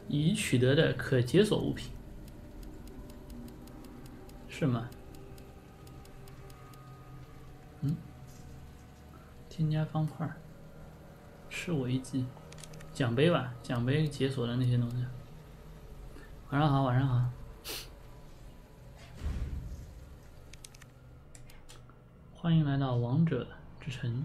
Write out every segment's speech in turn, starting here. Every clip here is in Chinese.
已取得的可解锁物品，是吗？添加方块，吃我一记，奖杯吧，奖杯解锁的那些东西。晚上好，晚上好。欢迎来到王者之城。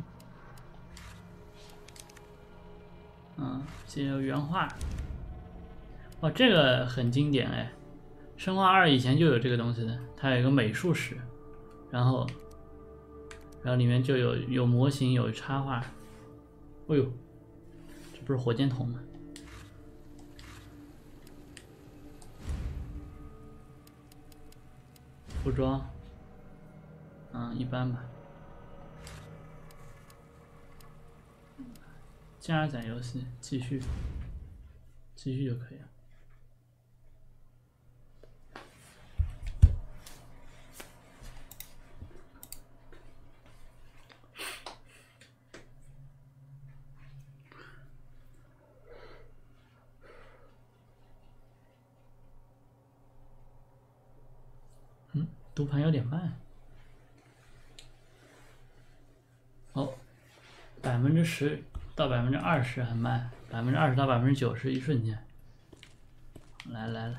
写有原画。哇，这个很经典哎，生化2以前就有这个东西的，它有一个美术史，然后里面就有模型，有插画。哎呦，这不是火箭筒吗？服装，一般吧。加载游戏，继续就可以了。读盘有点慢。哦，10%到20%很慢，20%到90%一瞬间。来了。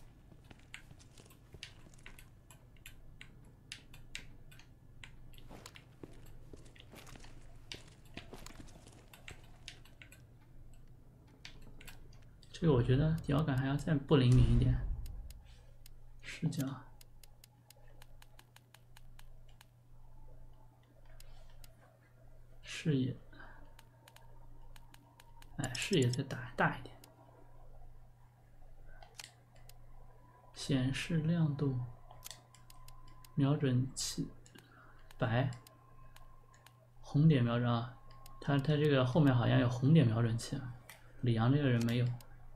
这个我觉得摇杆还要再不灵敏一点，视角。视野，视野再大一点。显示亮度，瞄准器，白，红点瞄准啊，它这个后面好像有红点瞄准器啊，李阳这个人没有。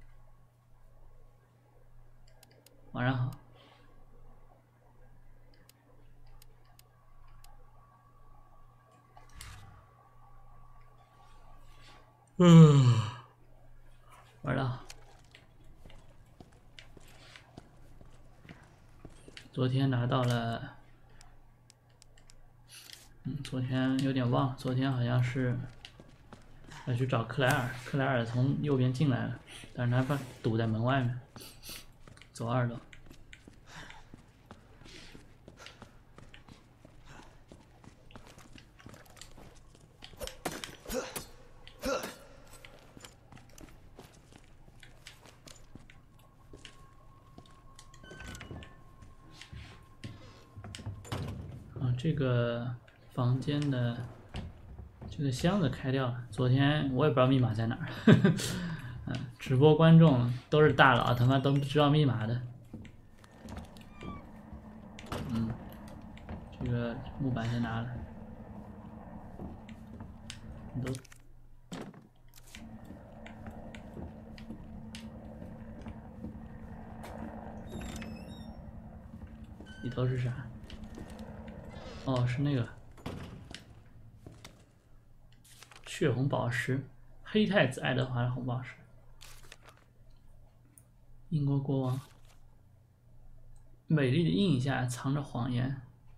晚上好。晚上好。昨天拿到了，昨天有点忘了，昨天好像是要去找克莱尔，克莱尔从右边进来了，但是他把堵在门外面，走2楼。这个房间的这个箱子开掉了，昨天我也不知道密码在哪儿。直播观众都是大佬，他妈都不知道密码的。这个木板先拿了。里头是啥？哦，是那个血红宝石，黑太子爱德华的红宝石。英国国王，美丽的阴影下藏着谎言。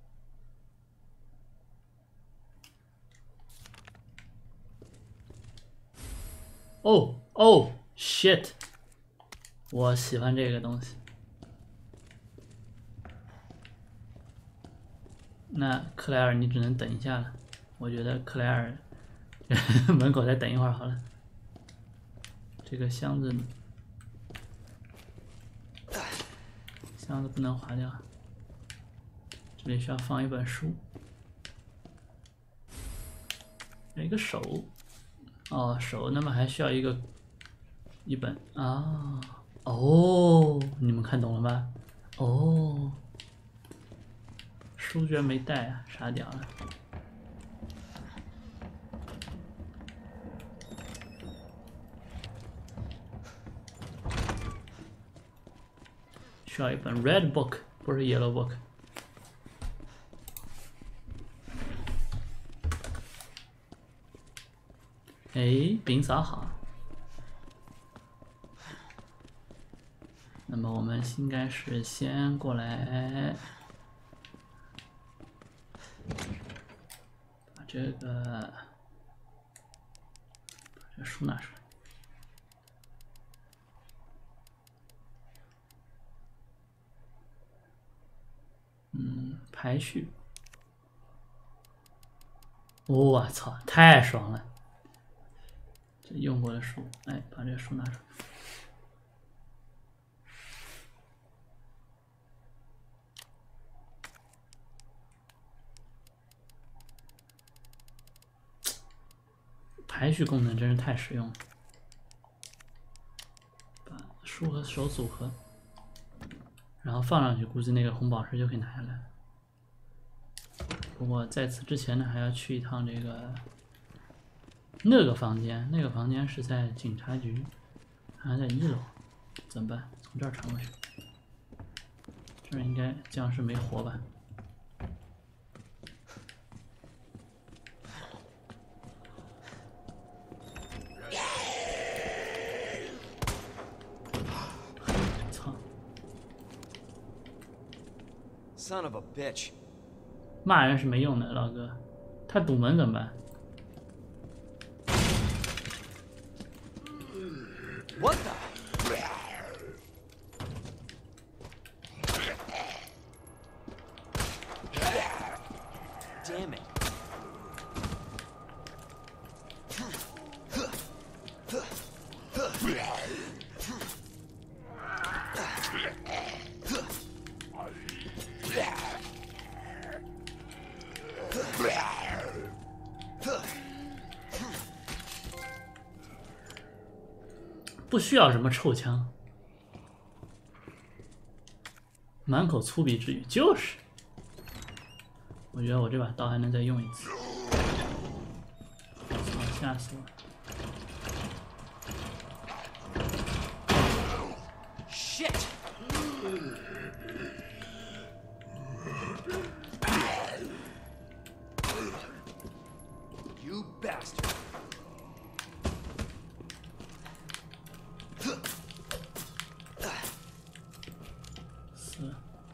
哦 shit， 我喜欢这个东西。那克莱尔你只能等一下了，我觉得克莱尔门口再等一会儿好了。这个箱子不能划掉，这里需要放一本书，有一个手，手，那么还需要一本啊，你们看懂了吗？书居然没带啊，傻屌了。需要一本 Red Book， 不是 Yellow Book。饼嫂好。 那么我们应该是先过来，把这书拿出来。排序。我操，太爽了！这用过的书，哎，把这个书拿出来。排序功能真是太实用了。把书和手组合，然后放上去，估计那个红宝石就可以拿下来。不过在此之前呢，还要去一趟那个房间，那个房间是在警察局，还在1楼，怎么办？从这儿穿过去，这儿应该僵尸没活吧？操 Son of a bitch. 骂人是没用的，老哥，他堵门怎么办？ What the? Damn it. 不需要什么臭枪，满口粗鄙之语，就是。我觉得我这把刀还能再用一次，操，吓死我了！ Shit. You bastard. 死。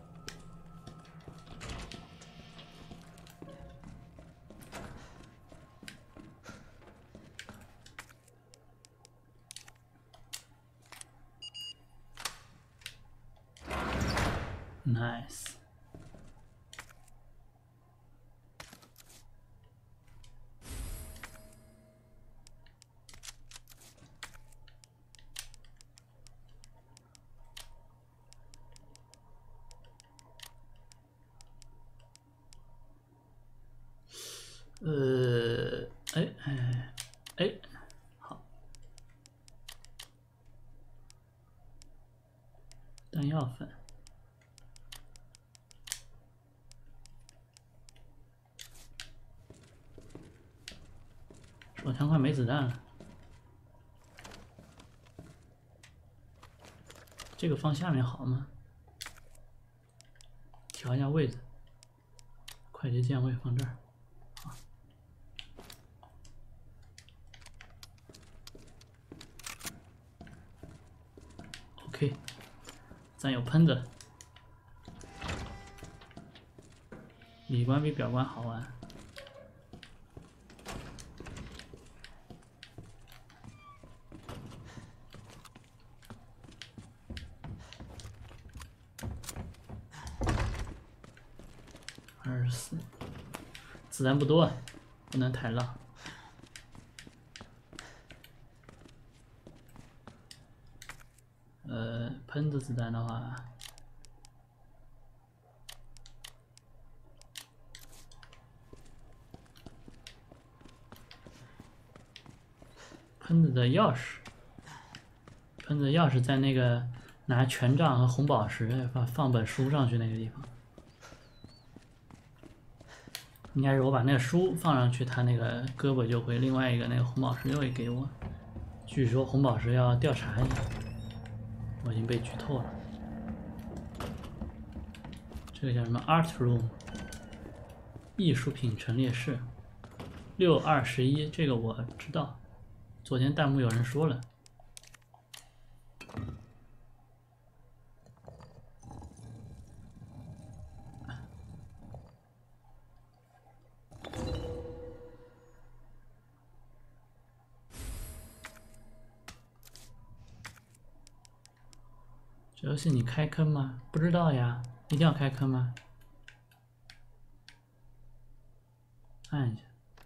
Nice。哎，好，弹药粉。 手枪快没子弹了，这个放下面好吗？调一下位置，快捷键位放这儿，好。OK， 咱有喷子，里关比表关好玩。 24，子弹不多，不能太浪。喷子子弹的话，喷子的钥匙，喷子钥匙在那个拿权杖和红宝石放本书上去那个地方。 应该是我把那个书放上去，他那个胳膊就会另外一个那个红宝石就会给我。据说红宝石要调查一下，我已经被剧透了。这个叫什么 Art Room， 艺术品陈列室，6211，这个我知道，昨天弹幕有人说了。 这游戏你开坑吗？不知道呀，一定要开坑吗？按一下。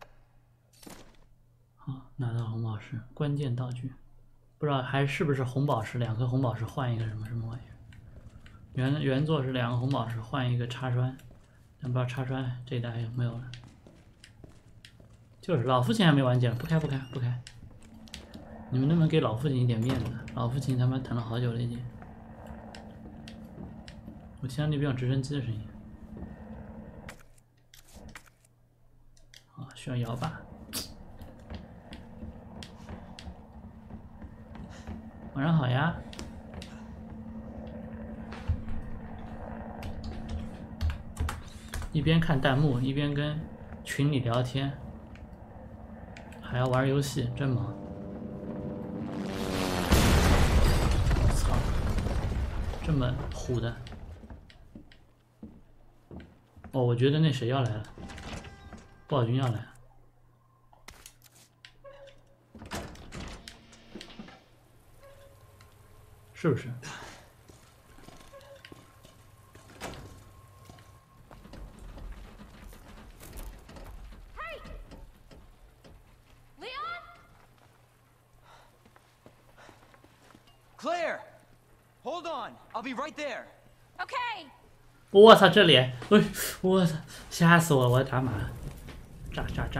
好，拿到红宝石，关键道具。不知道还是不是红宝石，2颗红宝石换一个什么玩意儿？原作是2个红宝石换一个插栓，但不知道插栓这一代有没有了。就是老父亲还没完结，不开！你们能不能给老父亲一点面子？老父亲他妈等了好久了已经。我听到那边有直升机的声音。啊，需要摇把。晚上好呀。一边看弹幕一边跟群里聊天，还要玩游戏，真忙。我操，这么虎的！哦，我觉得那谁要来了，暴君要来了。是不是？ Claire! Hold on, I'll be right there. Okay. 我操，这里，我操，吓死我了！我要打码了，炸！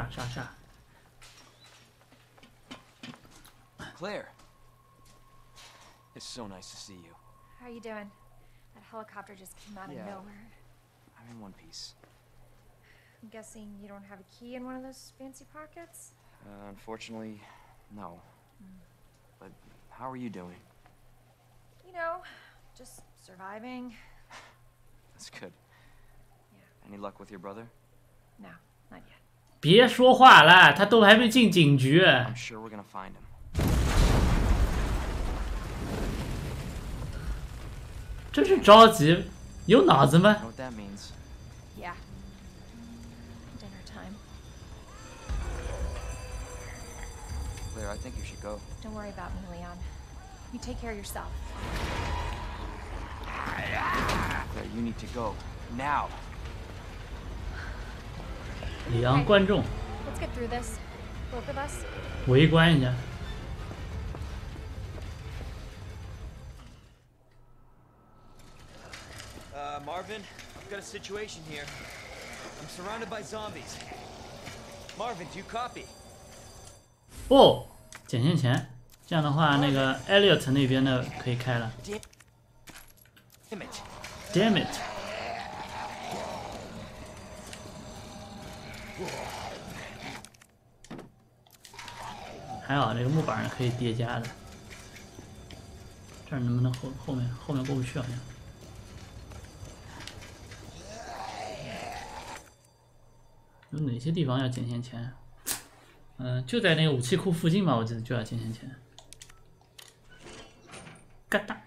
Claire, it's so nice to see you. How are you doing? That helicopter just came out of Yeah. nowhere. I'm in one piece. I'm guessing you don't have a key in one of those fancy pockets? Unfortunately, no. But how are you doing? You know, just surviving. That's good. Yeah. Any luck with your brother? No, not yet. 别说话了，他都还没进警局。 I'm sure we're gonna find him. 真是着急，有脑子吗 You know what that means? Yeah. Dinner time. Claire, I think you should go. Don't worry about me, Leon. You take care of yourself. Claire, you need to go. Now! 里昂观众 Let's get through this. Both of us. 围观一下。 Marvin, I've got a situation here. I'm surrounded by zombies. Marvin, do you copy? 哦，捡现钱，这样的话，那个 Elliot 那边的可以开了。 Damn it. Damn it！ 还好这个木板是可以叠加的。这儿能不能后面过不去好像。有哪些地方要捡现钱？就在那个武器库附近吧，我记得就要捡现钱。嘎哒！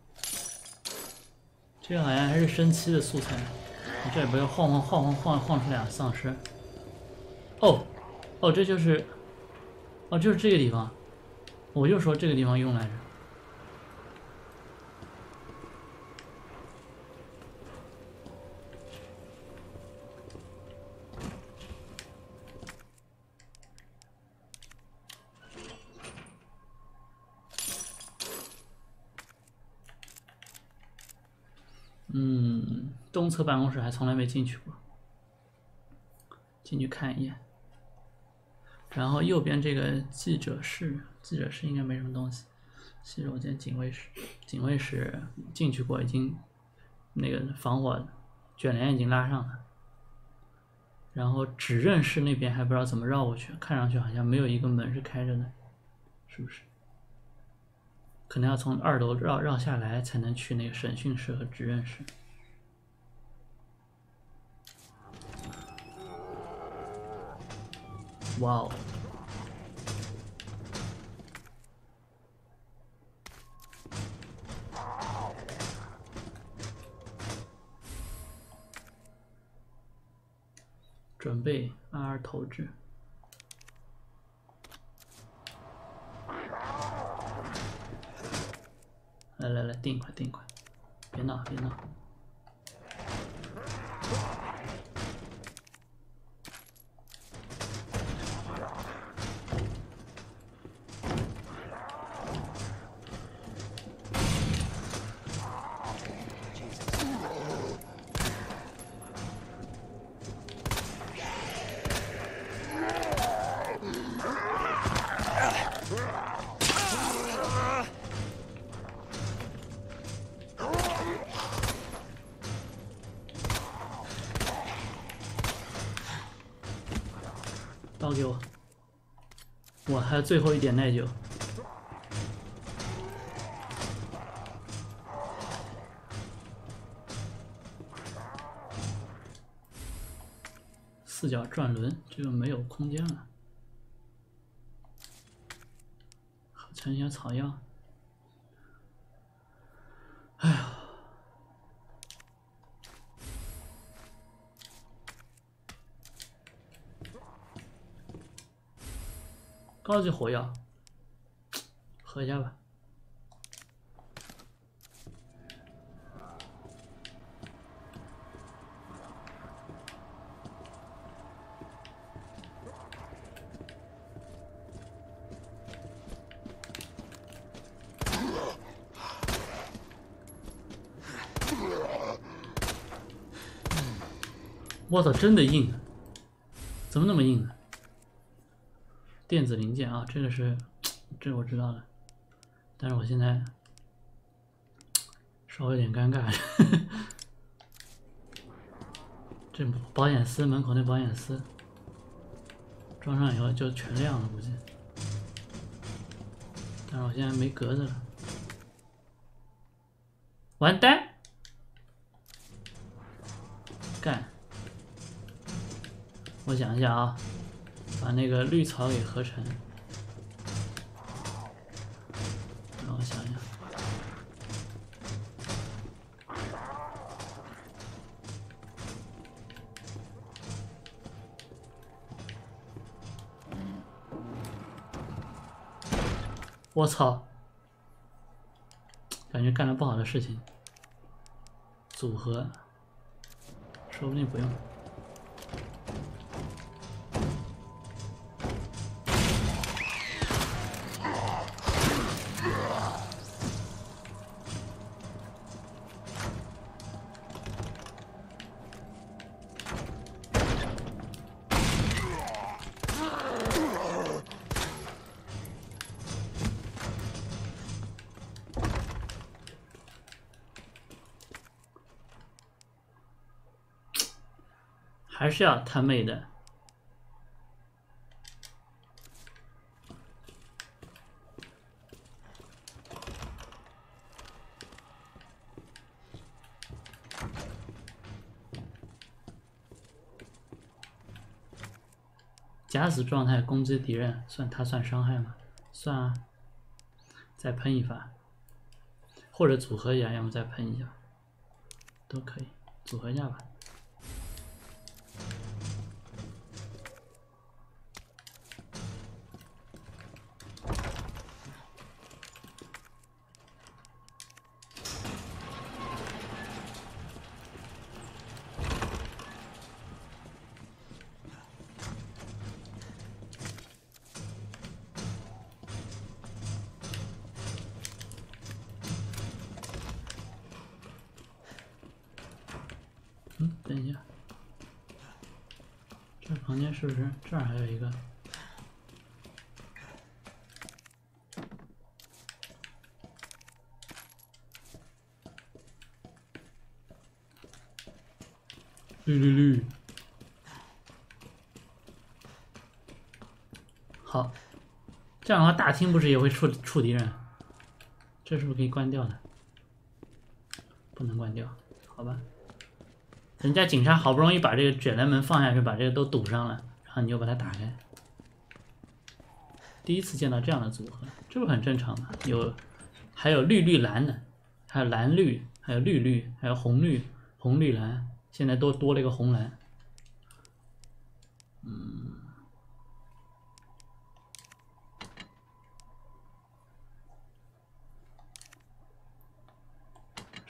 这个好像还是生漆的素材。这里不要晃出俩丧尸。哦，这就是，就是这个地方。我就说这个地方用来着。东侧办公室还从来没进去过，进去看一眼。然后右边这个记者室应该没什么东西。洗手间、警卫室进去过，已经那个防火卷帘已经拉上了。然后指认室那边还不知道怎么绕过去，看上去好像没有一个门是开着的，是不是？可能要从2楼绕下来才能去那个审讯室和指认室。哇哦！准备R 投掷。来，定快！ 别闹别闹。刀给我！我还有最后一点耐久。四角转轮，这个没有空间了。存些草药。哎呀！高级火药，喝一下吧。我操，真的硬！怎么那么硬呢？电子零件啊，这个是，这个我知道了，但是我现在稍微有点尴尬。这保险丝门口那保险丝装上以后就全亮了，估计。但是我现在没格子了，完蛋！干！我想一下啊，把那个绿草给合成。让我想想。我操！感觉干了不好的事情。组合，说不定不用。还是要他妹的。假死状态攻击敌人，他算伤害吗？算啊。再喷一发，或者组合一下，要么再喷一下，都可以，组合一下吧。等一下，这房间是不是这儿还有一个？绿。好，这样的话大厅不是也会触敌人？这是不是可以关掉的？不能关掉，好吧。人家警察好不容易把这个卷帘门放下去，把这个都堵上了，然后你又把它打开。第一次见到这样的组合，这不很正常吗？还有绿蓝的，还有蓝绿，还有绿，还有红绿蓝，现在都多了一个红蓝。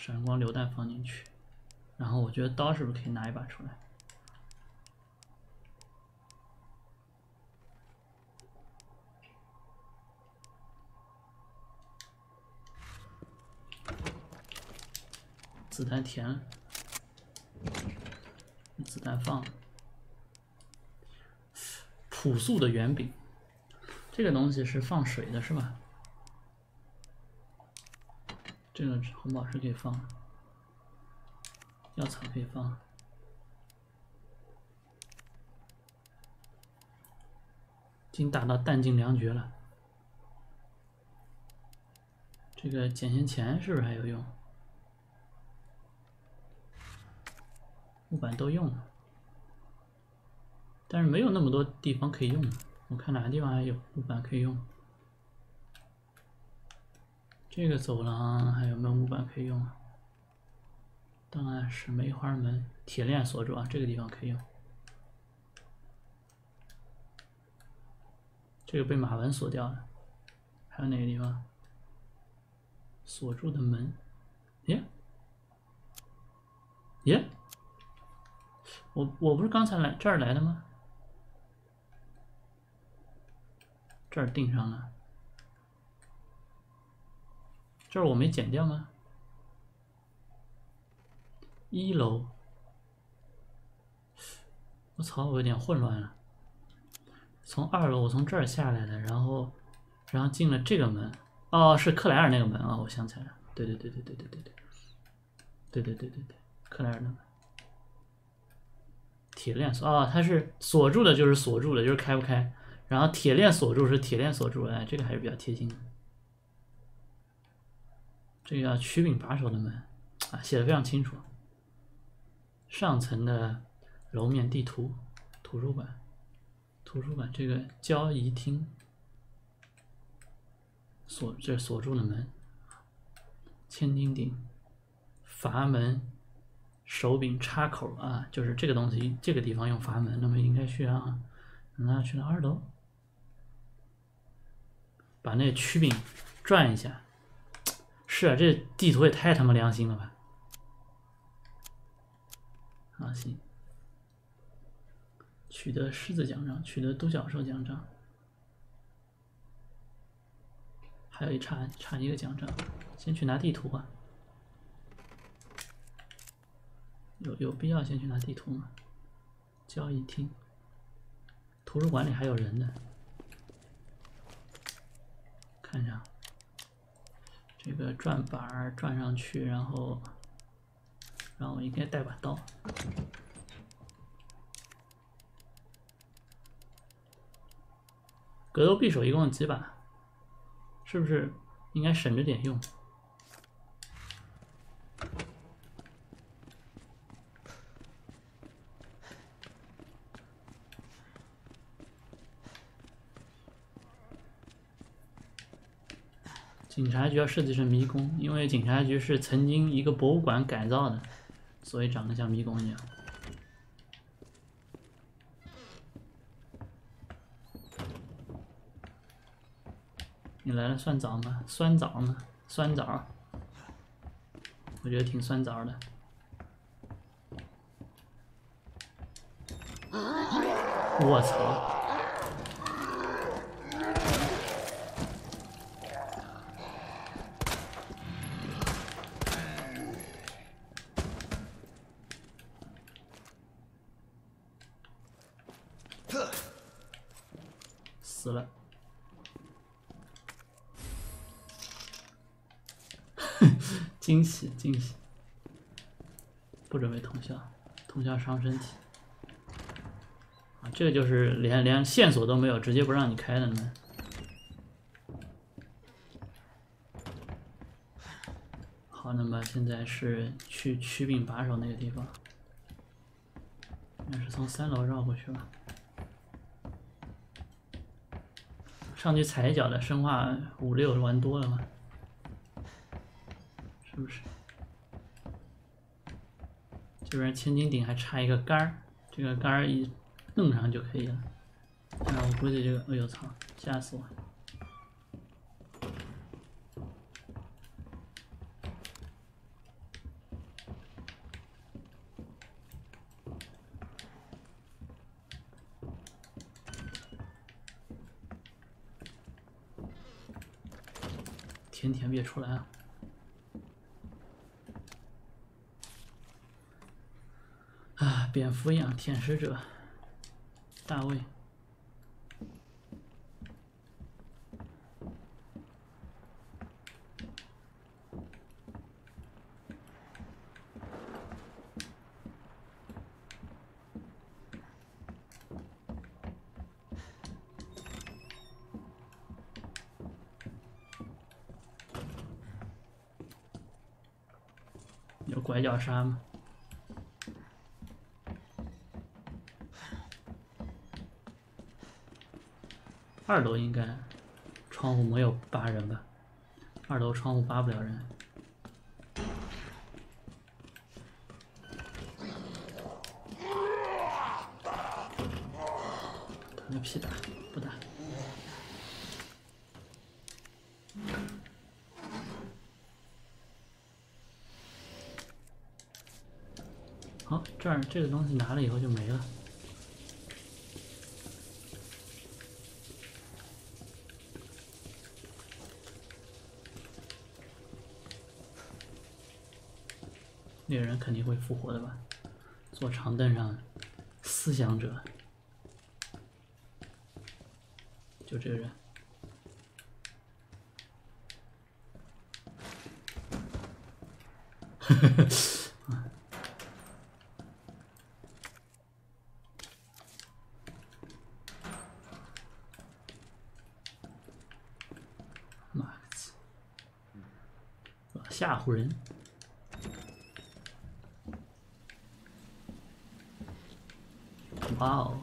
闪光榴弹放进去，然后我觉得刀是不是可以拿一把出来？子弹填了，子弹放了。朴素的圆饼，这个东西是放水的，是吧？这个红宝石可以放，药草可以放。已经打到弹尽粮绝了。这个捡些钱是不是还有用？木板都用了，但是没有那么多地方可以用。我看哪个地方还有木板可以用。这个走廊还有没有木板可以用啊？档案室梅花门，铁链锁住啊，这个地方可以用。这个被马文锁掉了，还有哪个地方？锁住的门，耶，耶，我不是刚才来这儿来的吗？这儿钉上了，这儿我没剪掉吗？1楼，我操，我有点混乱了。从2楼我从这儿下来的，然后进了这个门。哦，是克莱尔那个门啊、我想起来了。对，克莱尔那个门。铁链锁啊、它是锁住的，就是锁住的，就是开不开。然后铁链锁住是铁链锁住，哎，这个还是比较贴心的。这个叫曲柄把手的门啊，写的非常清楚。上层的楼面地图，图书馆这个交易厅。这锁住的门，千斤顶，阀门，手柄插口啊，就是这个东西，这个地方用阀门，那么应该需要，那去到2楼，把那曲柄转一下。是啊，这地图也太他妈良心了吧！啊，行，取得狮子奖章，取得独角兽奖章。还有差一个奖章，先去拿地图吧。有必要先去拿地图吗？交易厅，图书馆里还有人呢。看一下，这个转板转上去，然后我应该带把刀。格斗匕首一共有几把？是不是应该省着点用？警察局要设计成迷宫，因为警察局是曾经一个博物馆改造的，所以长得像迷宫一样。你来了算早吗？酸枣吗？酸枣，我觉得挺酸枣的。我操！死了。惊喜，不准备通宵，通宵伤身体。啊，这个就是连线索都没有，直接不让你开的呢。好，那么现在是去曲柄把手那个地方，应该是从3楼绕过去吧。上去踩一脚的生化5、6玩多了吗？是不是？这边千斤顶还差一个杆儿，这个杆儿一弄上就可以了。那我估计这个，哎呦操，吓死我！ 甜甜别出来啊！啊，蝙蝠样舔食者，大卫。有拐角杀吗？二楼应该窗户没有扒人吧？二楼窗户扒不了人。个屁打，不打。好，这儿这个东西拿了以后就没了。那个人肯定会复活的吧？坐长凳上，思想者，就这个人。呵呵呵。妈子，吓唬人。哇哦！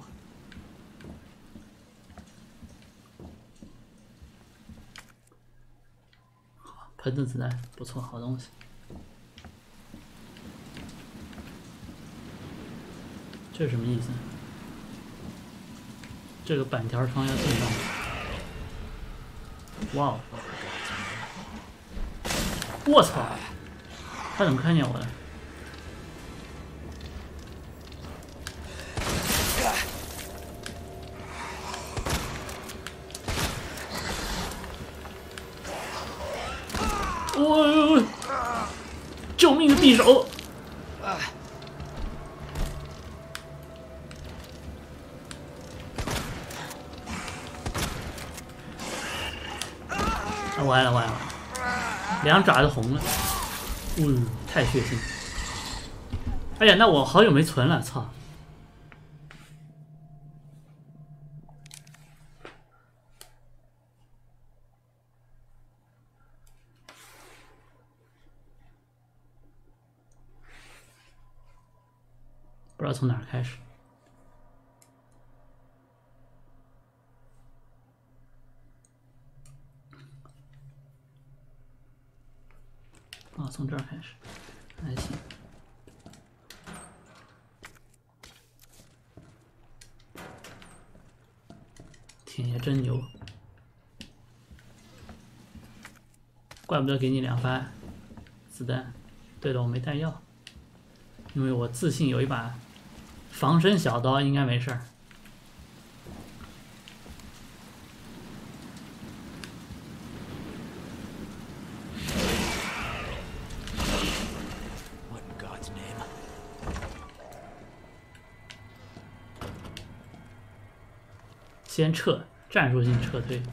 喷的子弹不错，好东西。这是什么意思？这个板条窗要进上。哇哦！我操！他怎么看见我了？我救命的匕首！完了完了，两爪子红了，太血腥！哎呀，那我好久没存了，操！不知道从哪儿开始。啊，从这儿开始，还行。天爷真牛，怪不得给你2发子弹。对了，我没带药，因为我自信有一把防身小刀，应该没事儿。先撤，战术性撤退。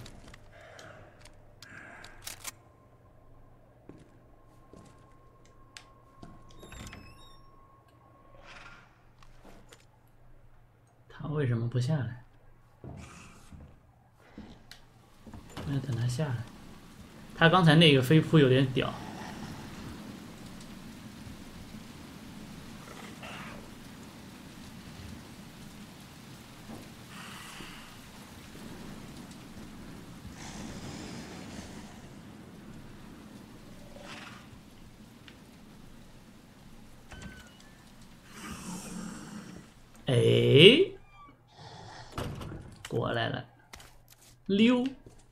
他为什么不下来？我要等他下来。他刚才那个飞扑有点屌。哎，过来了，溜！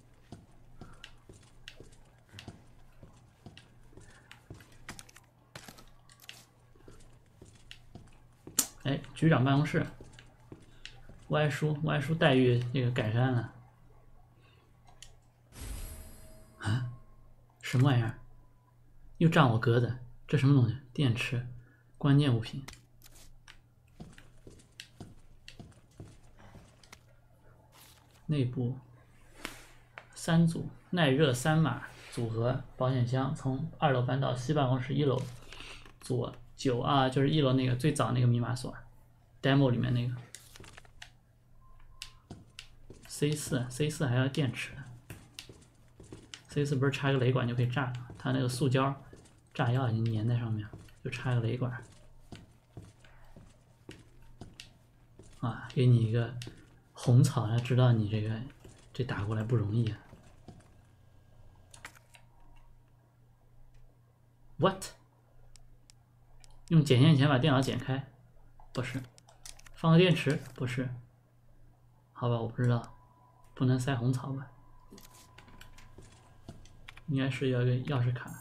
哎，局长办公室，歪叔待遇这个改善了。啊？ 什么玩意儿？又占我格子，这什么东西？电池，关键物品。内部3组耐热3码组合保险箱，从2楼搬到西办公室1楼，左9啊，就是1楼那个最早那个密码锁 ，demo 里面那个 C4 还要电池，C4不是插个雷管就可以炸了，它那个塑胶炸药已经粘在上面，就插个雷管。啊，给你一个红草，要知道你这打过来不容易啊。What？ 用剪线钳把电脑剪开？不是。放个电池？不是。好吧，我不知道，不能塞红草吧？应该是要一个钥匙卡。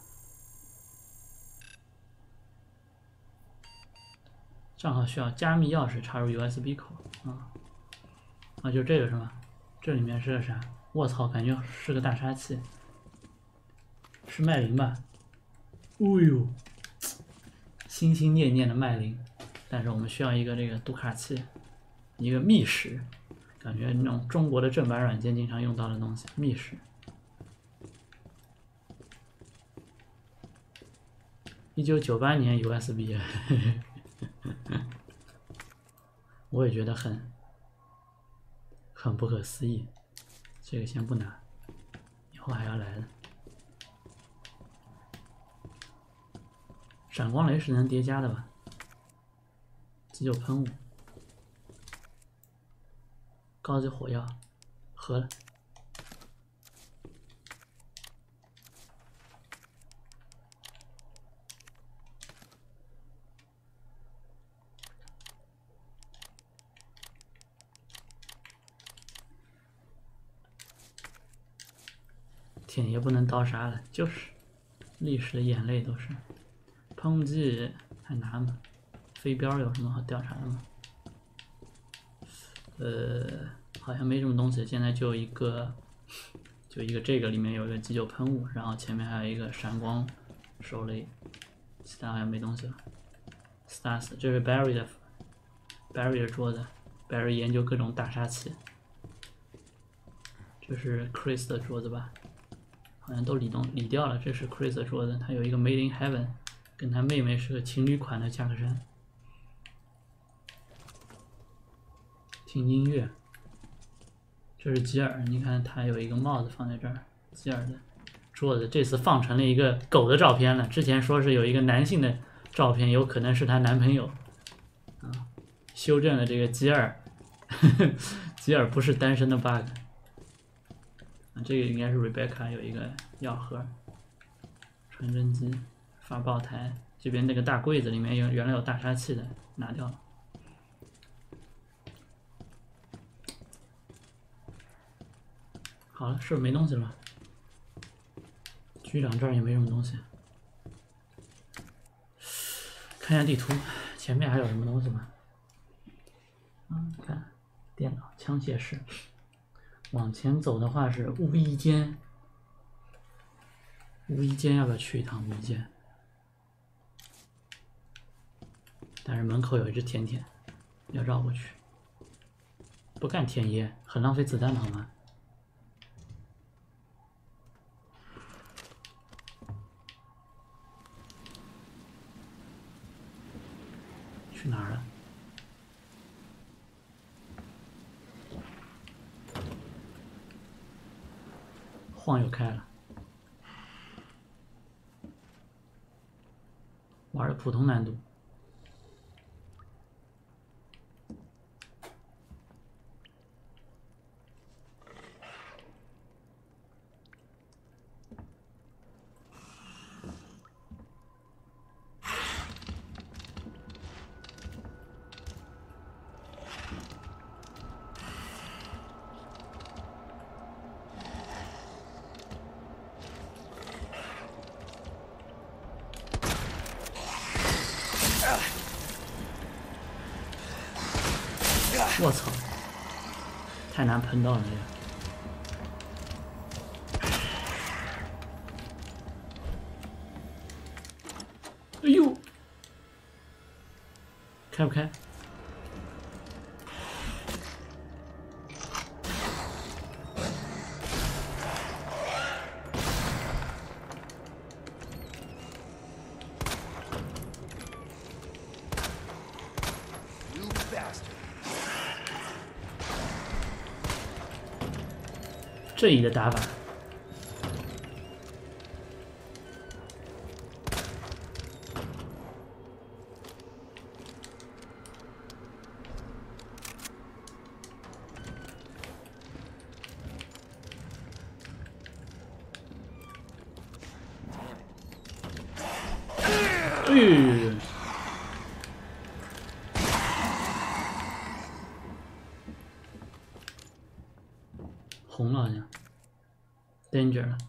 账号需要加密钥匙插入 USB 口啊，就这个是吧？这里面是个啥？卧槽，感觉是个大杀器，是麦林吧？哦呦，心心念念的麦林，但是我们需要一个这个读卡器，一个密室，感觉那种中国的正版软件经常用到的东西，密室。1998年 USB， 我也觉得很不可思议，这个先不拿，以后还要来的。闪光雷是能叠加的吧？急救喷雾，高级火药，喝了。舔爷不能刀杀了，就是历史的眼泪都是。喷雾剂太难了，飞镖有什么好调查的吗？好像没什么东西，现在就一个这个里面有一个急救喷雾，然后前面还有一个闪光手雷，其他好像没东西了。Stars， 这是 Barry 的桌子 ，Barry 研究各种大杀器。这是 Chris 的桌子吧？好像都理掉了。这是 Chris 的桌子，他有一个 Made in Heaven， 跟他妹妹是个情侣款的夹克衫。听音乐，这是吉尔，你看他有一个帽子放在这儿，吉尔的桌子这次放成了一个狗的照片了，之前说是有一个男性的照片，有可能是她男朋友啊，修正了这个吉尔，吉尔不是单身的 bug。这个应该是 Rebecca 有一个药盒、传真机、发报台，这边那个大柜子里面原来有大杀器的，拿掉了。好了，是不是没东西了吧？局长这儿也没什么东西。看一下地图，前面还有什么东西吗？看电脑枪械室。往前走的话是污衣间，污衣间要不要去一趟污衣间？但是门口有一只甜甜，要绕过去。不干甜爷，很浪费子弹的好吗？去哪儿了？晃悠开了，玩的普通难度。我操，太难喷到了这个。 哎呦，开不开？这一的打法。哎呦！红了好像 ，danger 了。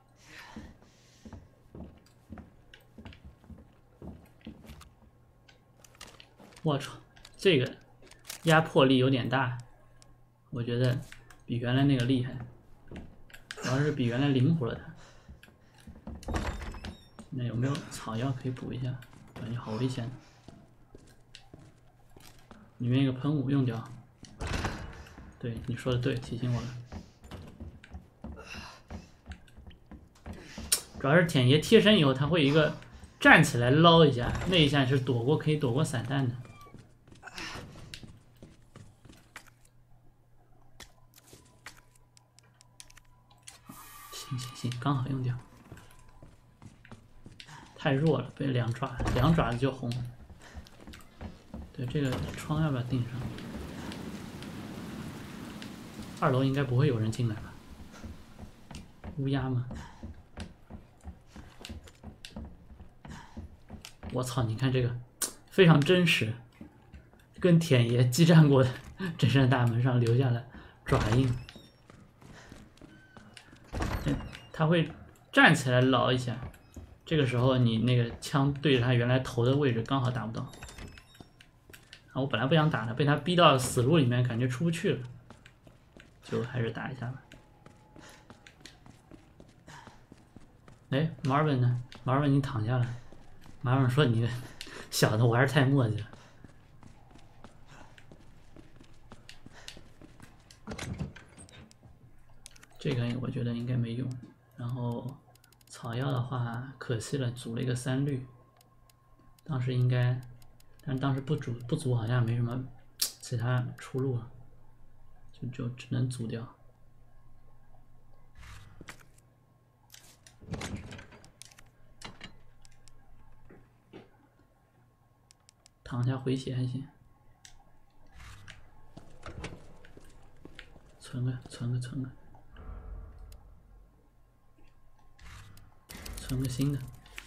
我操，这个压迫力有点大，我觉得比原来那个厉害，主要是比原来灵活了它。那有没有草药可以补一下？感觉好危险。里面一个喷雾用掉。对，你说的对，提醒我了。主要是舔爷贴身以后，他会有一个站起来捞一下，那一下是躲过可以躲过散弹的。行，刚好用掉。太弱了，被两爪子就红了。对，这个窗要不要钉上？2楼应该不会有人进来吧？乌鸦吗？我操！你看这个，非常真实，跟舔爷激战过的真身大门上留下了爪印。他会站起来捞一下，这个时候你那个枪对着他原来头的位置刚好打不到。啊，我本来不想打的，被他逼到死路里面，感觉出不去了，就还是打一下吧。哎，Marvin 呢 ？Marvin 你躺下了。Marvin 说你小的我还是太磨叽了。这个我觉得应该没用。然后草药的话，可惜了，组了一个3绿，当时应该，但是当时不组好像没什么其他出路了，就只能组掉。躺下回血还行，存个，存个新的。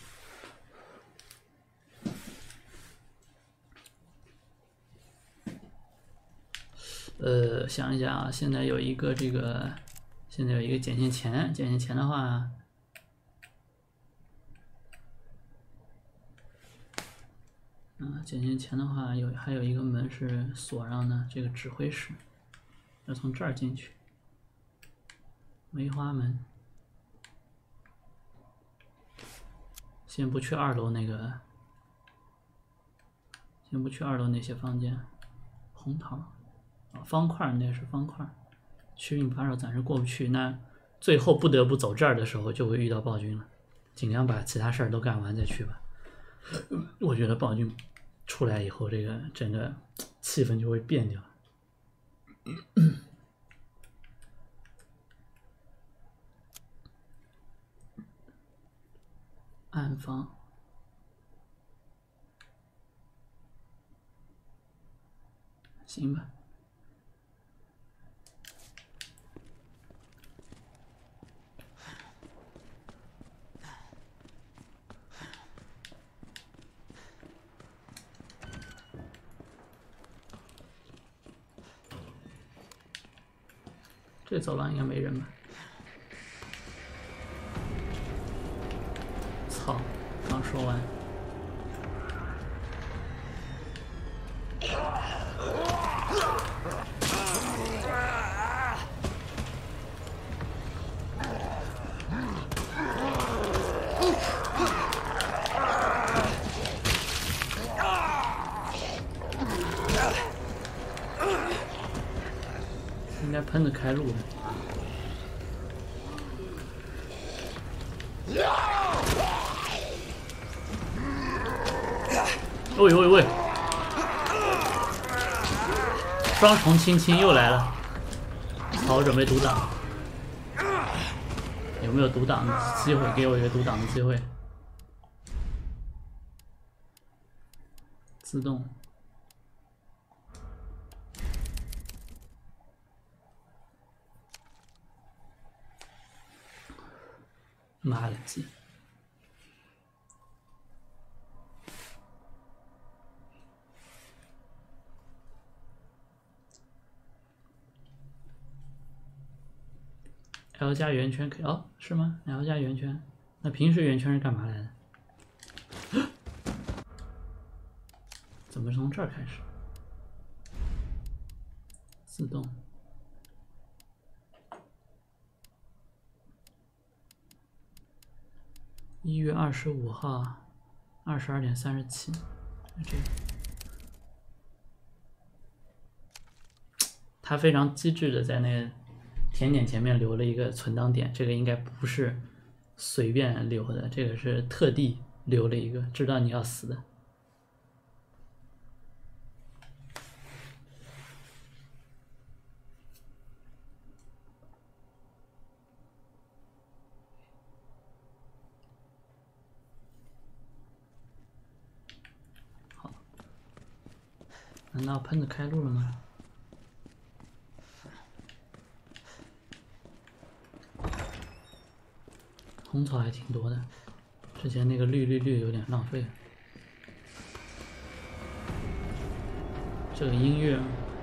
想一想啊，现在有一个减线钳，减线钳的话。减线钳的话，还有一个门是锁上的，这个指挥室要从这儿进去。梅花门，先不去2楼那个，先不去2楼那些房间。红桃，方块那是方块，驱运把手暂时过不去，那最后不得不走这儿的时候，就会遇到暴君了。尽量把其他事儿都干完再去吧。我觉得暴君出来以后，这个整个气氛就会变掉。暗房，行吧。这走廊应该没人吧？操！刚说完。 喷子开路的。喂喂喂！双重亲亲又来了，好，我准备独挡。有没有独挡的机会？给我一个独挡的机会。自动。妈了鸡！L 加圆圈可以哦？是吗 ？L 加圆圈，那平时圆圈是干嘛来的？怎么从这儿开始？自动。1月25号，22:37，这个。他非常机智的在那个甜点前面留了一个存档点，这个应该不是随便留的，这个是特地留了一个，知道你要死的。好，难道喷子开路了吗？红草还挺多的，之前那个绿有点浪费了。这个音乐，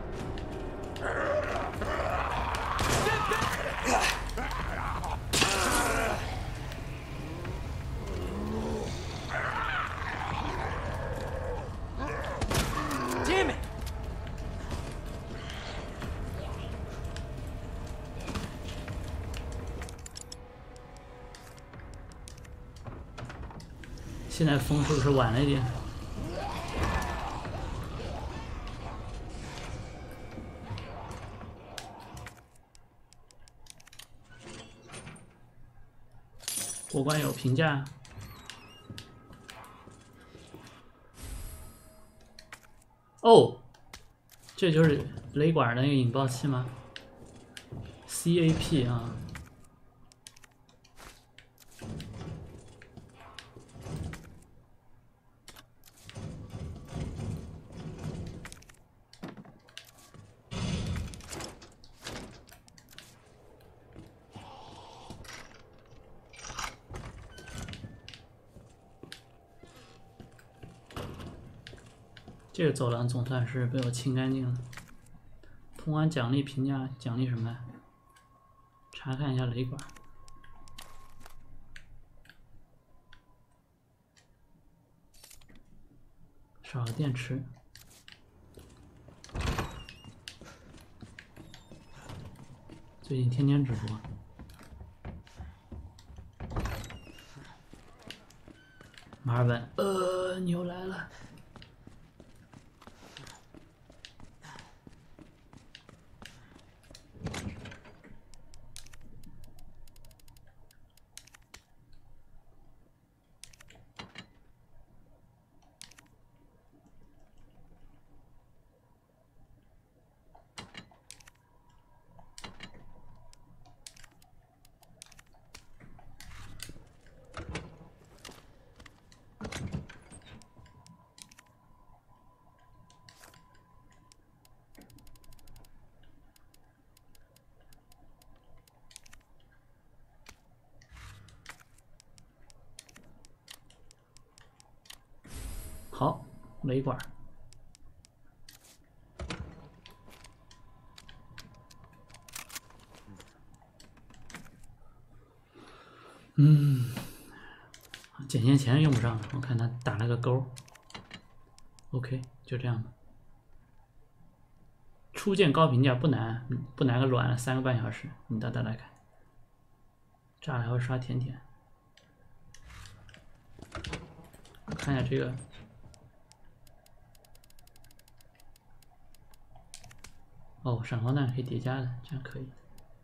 现在封是不是晚了一点？过关有评价。哦，这就是雷管的那个引爆器吗 ？CAP 啊。这个走廊总算是被我清干净了。通关奖励评价，奖励什么？查看一下雷管。少了电池。最近天天直播。马尔本，你又来了。好，雷管。捡现钱用不上了，我看他打了个勾。OK， 就这样吧。初见高评价不难，不难个卵，3个半小时。你大来看，炸了还会刷甜甜。看一下这个。 哦，闪光弹可以叠加的，这样可以。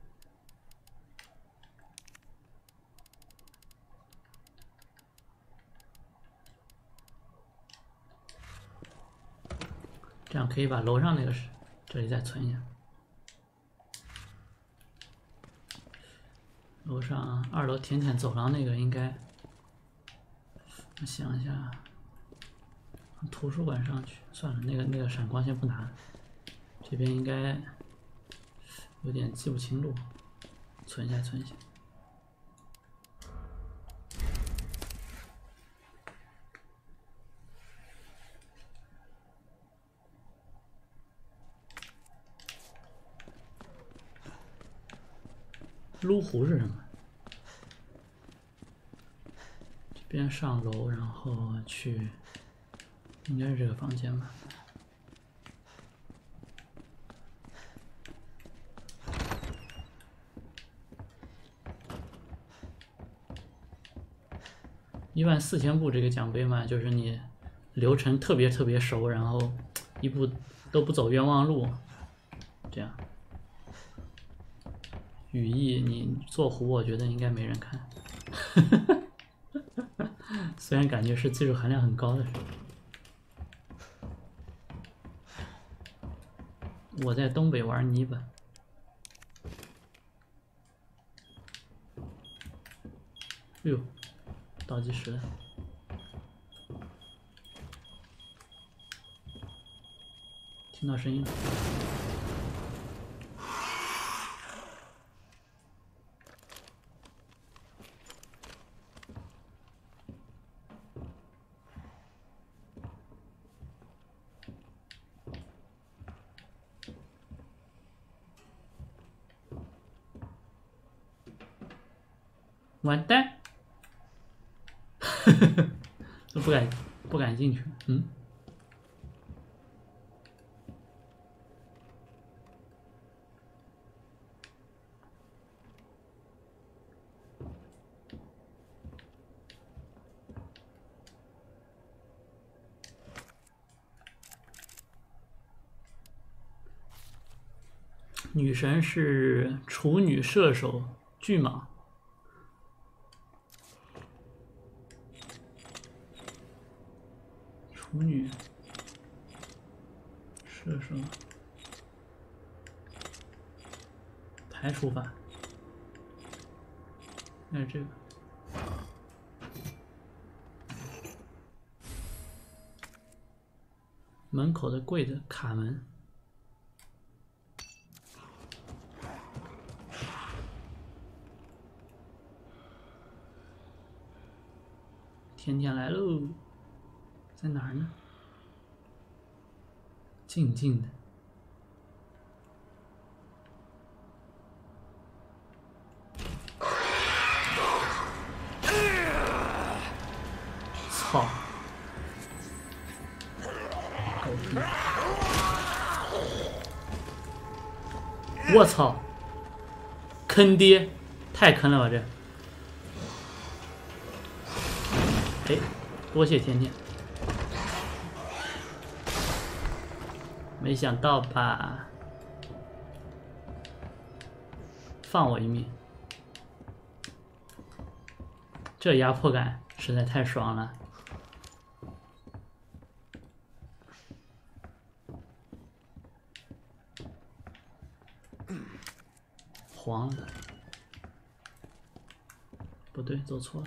这样可以把楼上那个这里再存一下。楼上2楼甜甜走廊那个应该，我想一下，图书馆上去算了，那个闪光先不拿了。这边应该有点记不清路，存一下。撸壶是什么？这边上楼，然后去，应该是这个房间吧。14000步这个奖杯嘛，就是你流程特别熟，然后一步都不走冤枉路，这样。语义你做壶，我觉得应该没人看。虽然感觉是技术含量很高的。我在东北玩泥巴。哎呦，倒计时了。听到声音了。完蛋，都不敢进去。嗯，女神是处女射手巨蟒。处女射手排除法，应该是这个。门口的柜子卡门。甜甜来喽，在哪儿呢？静静的。操！狗逼！我操！坑爹，太坑了吧这！哎，多谢甜甜。没想到吧？放我一命，这压迫感实在太爽了。黄了，不对，走错了。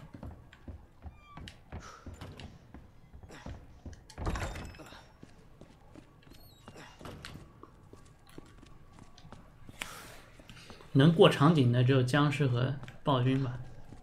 能过场景的只有僵尸和暴君吧？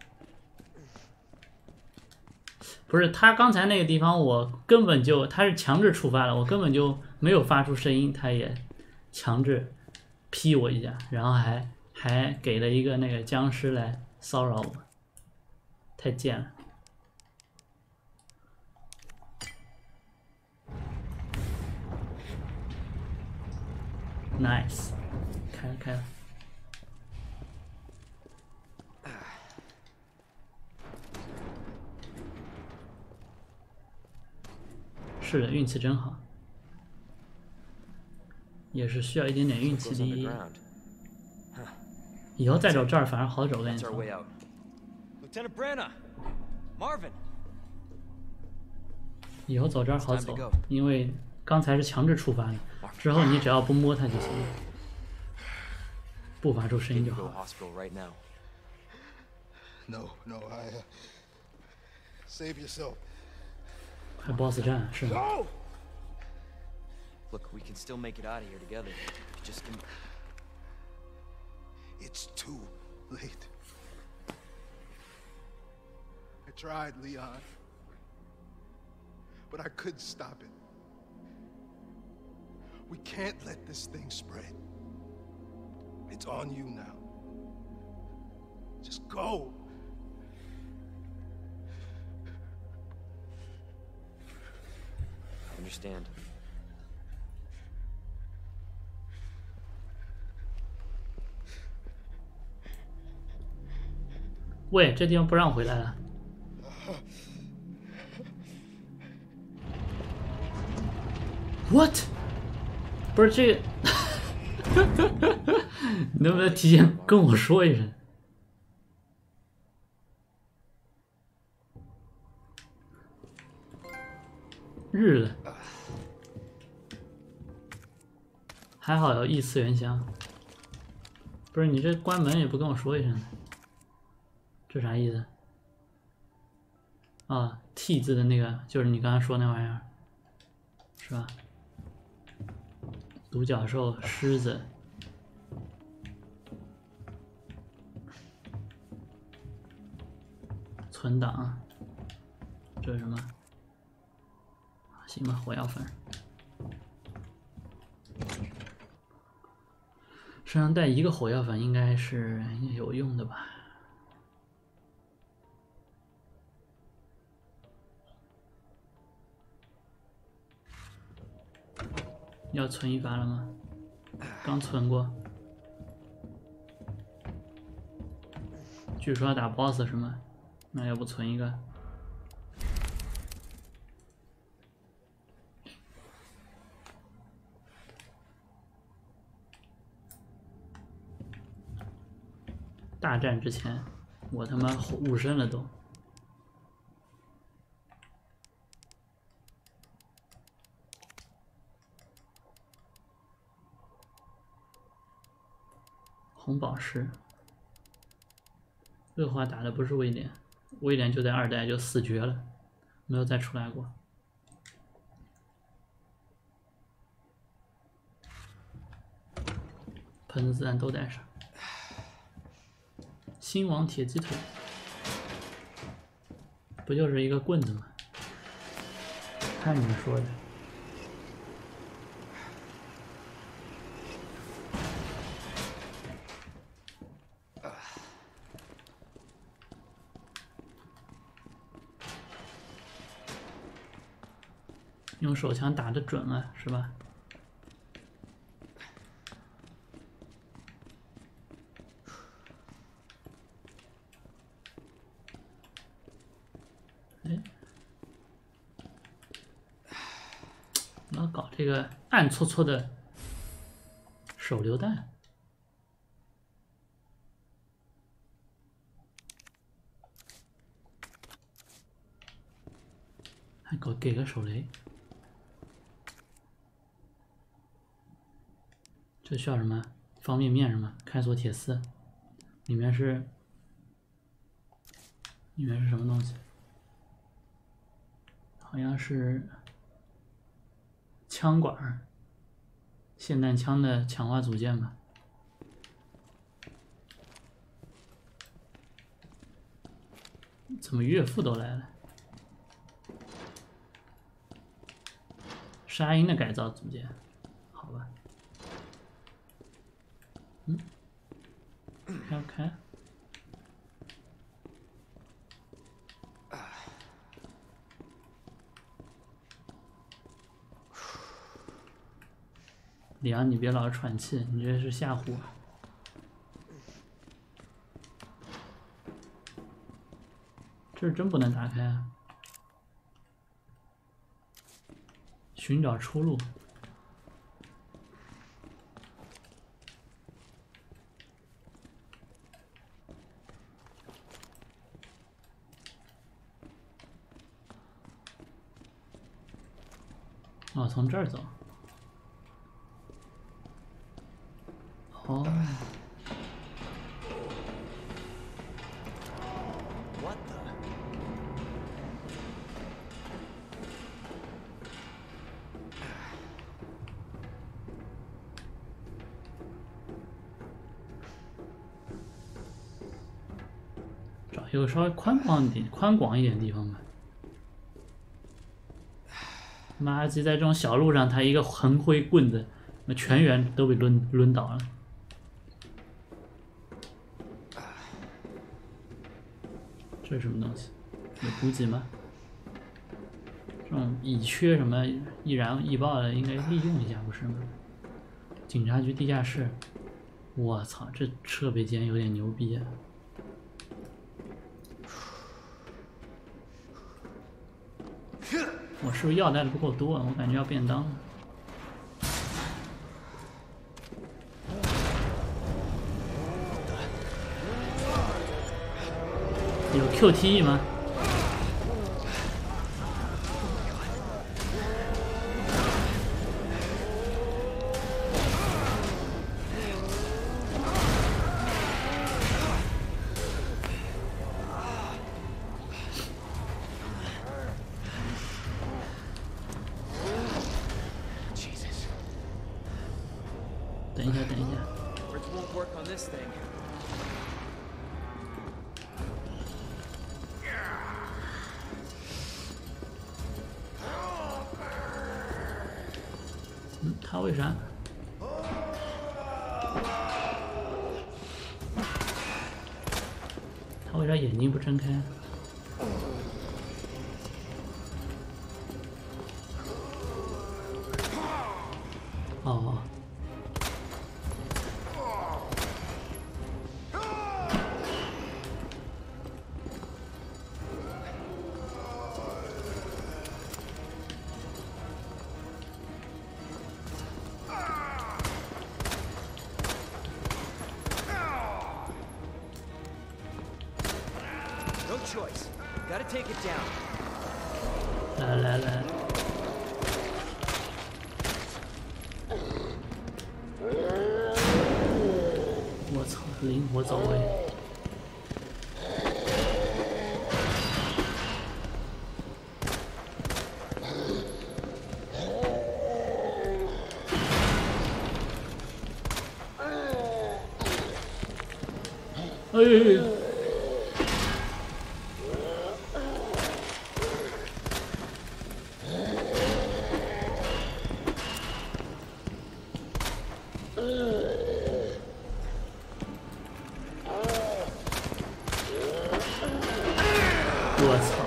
不是，他刚才那个地方我根本就他是强制触发了，我根本就没有发出声音，他也强制劈我一下，然后还给了一个那个僵尸来骚扰我，太贱了。Nice， 开了。是的，运气真好。 也是需要一点点运 Goes 气的。 underground. 以后再走这儿反而好走，跟你 That's our 说。 way out. Lieutenant Branna, Marvin. 以后走这儿好 It's time 走 to go.， 因为刚才是强制触发的，之后你只要不摸它就行了，不发出声音 You 就 can 好 go 了。 hospital right now. No, no, save yourself. 快 BOSS 战是吗？ Go! Look, we can still make it out of here together. Just can... It's too late. I tried, Leon. But I couldn't stop it. We can't let this thing spread. It's on you now. Just go. Understand. 喂，这地方不让回来了。What？ 不是这个，你能不能提前跟我说一声？日了，还好有异次元箱。不是你这关门也不跟我说一声，这啥意思？啊 ，T 字的那个就是你刚才说那玩意儿，是吧？独角兽、狮子，存档，这是什么？行吧，火药粉。身上带一个火药粉应该是有用的吧？要存一发了吗？刚存过。据说要打 BOSS 是吗？那要不存一个？大战之前，我他妈误身了都。红宝石，恶化打的不是威廉，威廉就在2代就死绝了，没有再出来过。喷子子弹都带上。星王铁鸡腿，不就是一个棍子吗？看你们说的。用手枪打得准了，是吧？哎，老搞这个暗搓搓的手榴弹，还给个手雷。这需要什么？方便面是吗？开锁铁丝，里面是什么东西？好像是枪管，霰弹枪的强化组件吧。怎么岳父都来了？沙鹰的改造组件，好吧。开。李阳，你别老是喘气，你这是吓唬我。这是真不能打开啊！寻找出路。 哦，从这儿走。哦， What the? 找一个稍微宽广一点的地方吧。妈鸡，在这种小路上，他一个横挥棍子，那全员都被抡倒了。这是什么东西？有补给吗？这种乙炔什么易燃易爆的，应该利用一下，不是吗？警察局地下室，我操，这设备间有点牛逼啊！我是不是药带的不够多啊？我感觉要便当了。有 QTE 吗？等一下，等一下。 Words won't work on this thing. 嗯，他为啥？他为啥眼睛不睁开？哦。 No choice. Gotta take it down. 来来来，我操，灵活走位。哎呦呦呦！ 我操！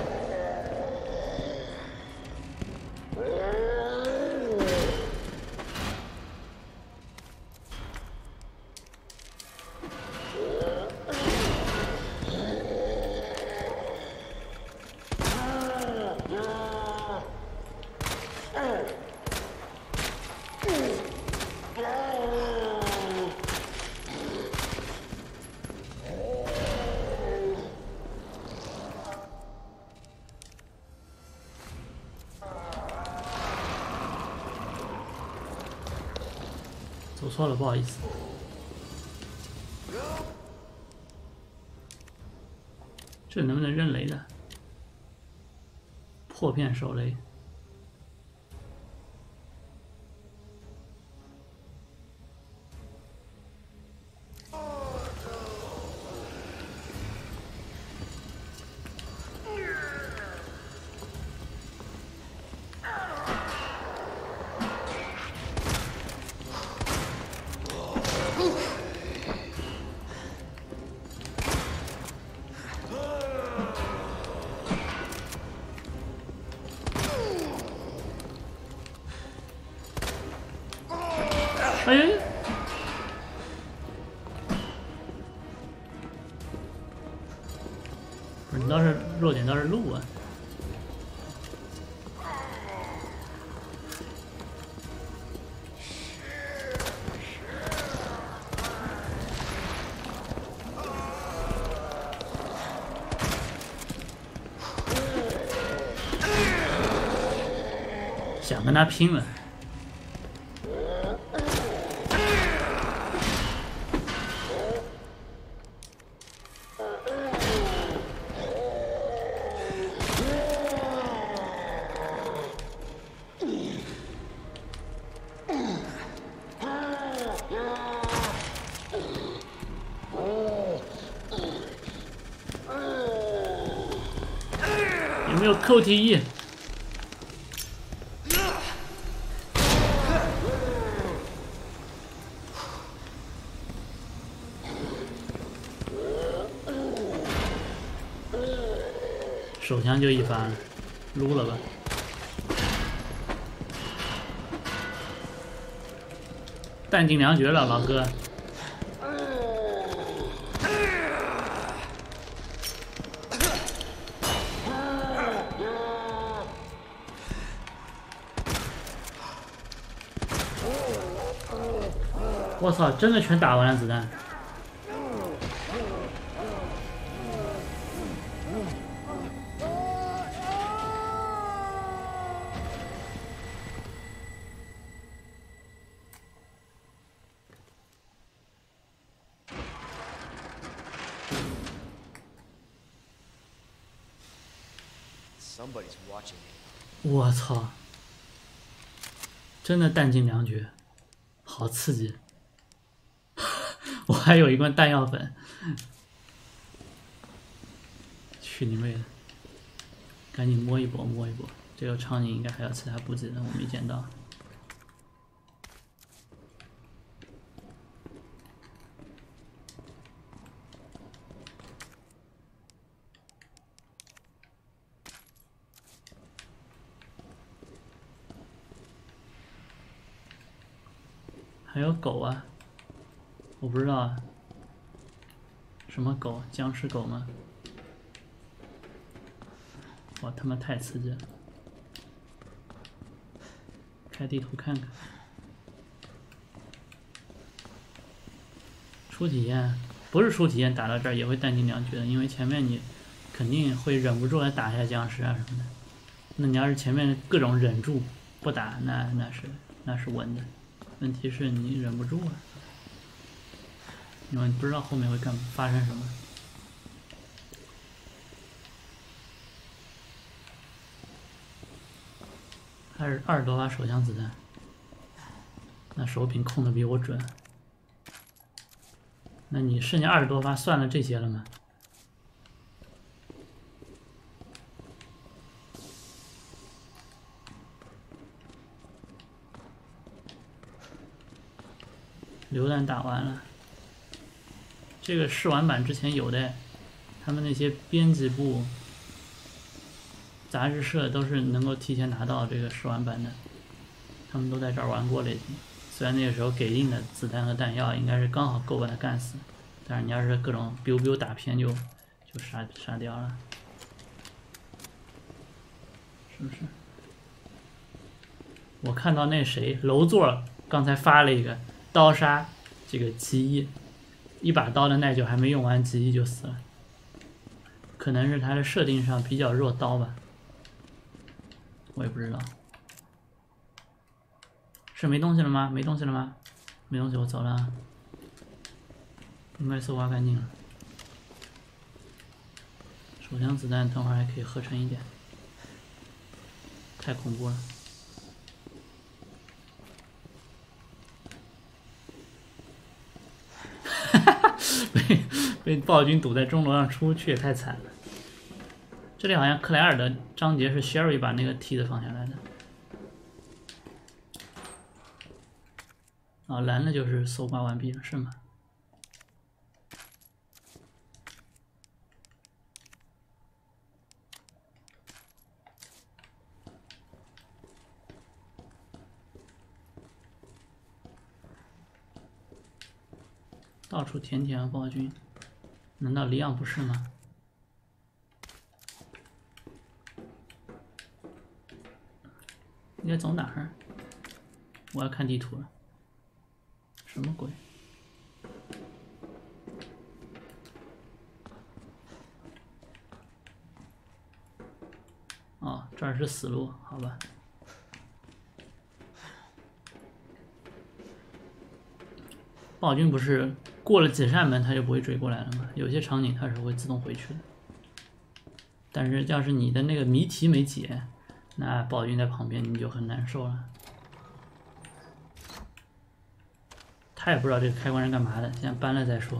走错了，不好意思。这能不能扔雷的？破片手雷。哎呀！不是，你倒是弱点倒是路啊。 想跟他拼了。有没有扣题翼？手枪就一发，撸了吧。弹尽粮绝了，老哥。我操，真的全打完了子弹。 Somebody's watching me. 我操，真的弹尽粮绝，好刺激！我还有一罐弹药粉，去你妹的！赶紧摸一波，摸一波。这个场景应该还有其他补给的，我没见到。还有狗啊，我不知道啊，什么狗？僵尸狗吗？哇，他妈太刺激了！开地图看看，初体验不是初体验，打到这儿也会弹尽粮绝的，因为前面你肯定会忍不住来打一下僵尸啊什么的。那你要是前面各种忍住不打，那是稳的。问题是你忍不住啊，因为你不知道后面会发生什么。还是20多发手枪子弹，那手柄控的比我准。那你剩下20多发算了这些了吗？榴弹打完了，这个试玩版之前有的，他们那些编辑部、杂志社都是能够提前拿到这个试玩版的，他们都在这儿玩过了已经。虽然那个时候给定的子弹和弹药应该是刚好够把他干死，但是你要是各种 biu biu 打偏就杀掉了，是不是？我看到那谁楼座刚才发了一个刀杀这个极一把刀的耐久还没用完，极就死了，可能是他的设定上比较弱刀吧，我也不知道。是没东西了吗？没东西了吗？没东西，我走了啊。应该搜刮干净了。手枪子弹等会儿还可以合成一点，太恐怖了。被暴君堵在钟楼上出不去，也太惨了。这里好像克莱尔的章节是 Sherry 把那个梯子放下来的。啊，蓝的就是搜刮完毕了，是吗？到处舔舔啊，暴君，难道里昂不是吗？应该走哪儿？我要看地图了。什么鬼？哦，这儿是死路，好吧。 暴君不是过了几扇门他就不会追过来了吗？有些场景它是会自动回去的。但是要是你的那个谜题没解，那暴君在旁边你就很难受了。他也不知道这个开关是干嘛的，先搬了再说。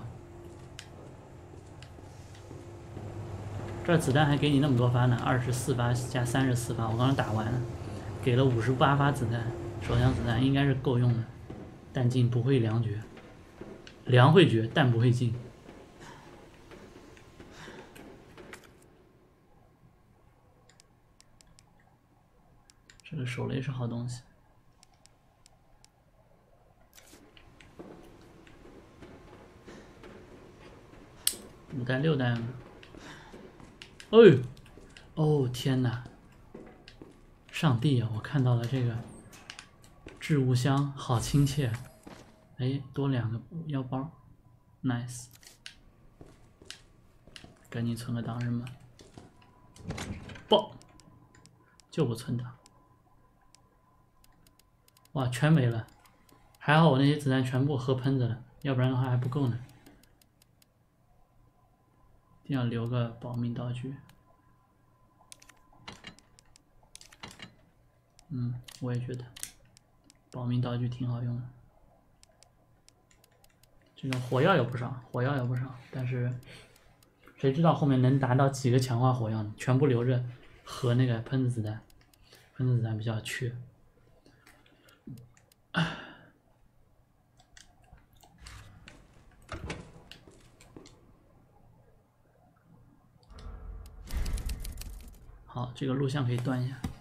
这子弹还给你那么多发呢，24发加34发，我刚刚打完了，给了58发子弹，手枪子弹应该是够用的。弹尽不会粮绝，粮会绝，弹不会尽。这个手雷是好东西。5弹6弹。哎呦，哦天哪！上帝啊，我看到了这个置物箱，好亲切。哎，多2个腰包 ，nice。赶紧存个档是吗？爆！就不存档。哇，全没了！还好我那些子弹全部喝喷子了，要不然的话还不够呢。一定要留个保命道具。我也觉得保命道具挺好用的。这个火药有不少，但是谁知道后面能达到几个强化火药呢？全部留着和那个喷子子弹，喷子子弹比较缺。好，这个录像可以断一下。